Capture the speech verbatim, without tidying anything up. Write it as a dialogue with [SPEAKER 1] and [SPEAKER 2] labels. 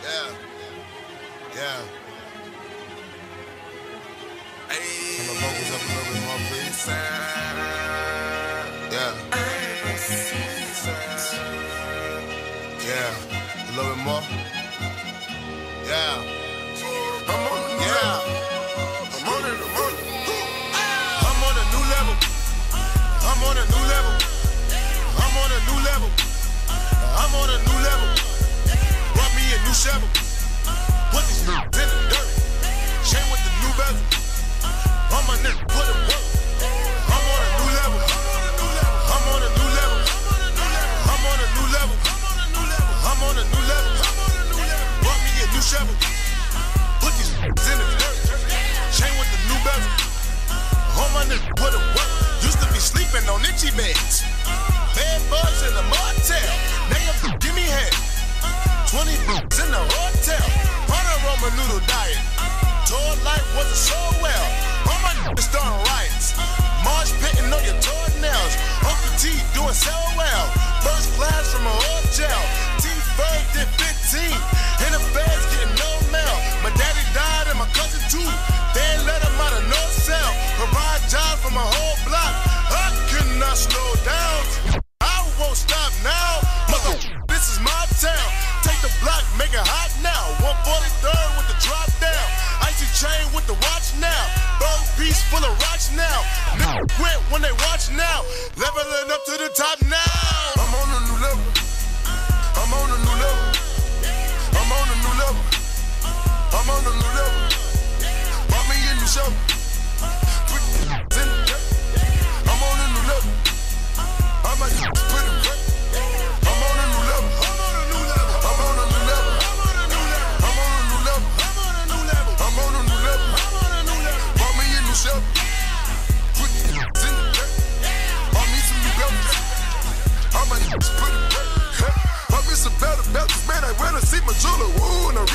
[SPEAKER 1] Yeah. Yeah. Hey. Turn the vocals up a little bit more, please. Yeah. Yeah. A little bit more. Yeah. I'm on the new yeah. level. I'm on it. I'm on it. I'm on a new level. I'm on a new level. I'm on a new level. I'm on a new level. Brought me a new shovel. Put these niggas in the dirt. Chain with the new bezel. On my nigga, put it work. I'm on a new level. I'm on a new level. I'm on a new level. I'm on a new level. Brought me a new shovel. Put these niggas in the dirt. Chain with the new bezel. On my nigga, put it work. Used to be sleeping on itchy beds. Bed bugs in the motel. Nigga, give me head. twenty bucks in the hotel. Panorama noodle diet. Tour life wasn't so well. All my niggas starting riots. Marsh pitting on your toenails. Uncle T doing so well. First class from a hotel. T-Ferg did fifteen. In the feds getting no mail. My daddy died and my cousin too. They ain't let him out of no cell. Provide jobs for my whole block. I could not slow down. I won't stop now. Mother, this is my town. Take the block, make it hot now. one forty-third with the drop down. Icy chain with the watch now. Bird piece full of rocks now. Niggas quit when they watch now. Leveling up to the top now. I'm on a new level. I'm on a new level. I'm on a new level. I'm on a new level. Bought me a new shovel. Put the in the dirt. I'm on a new level. I might just put it right. I'm on a new level. I'm on a new level. I'm on a new level. I'm on a new level. I'm on a new level. I'm on a new level. I'm on a new level. Bought me a new shovel. Put the in the dirt. Bought me some new belts. I might just put it right. Bought me some better belts, man. I went to see my jeweler. Woo, and I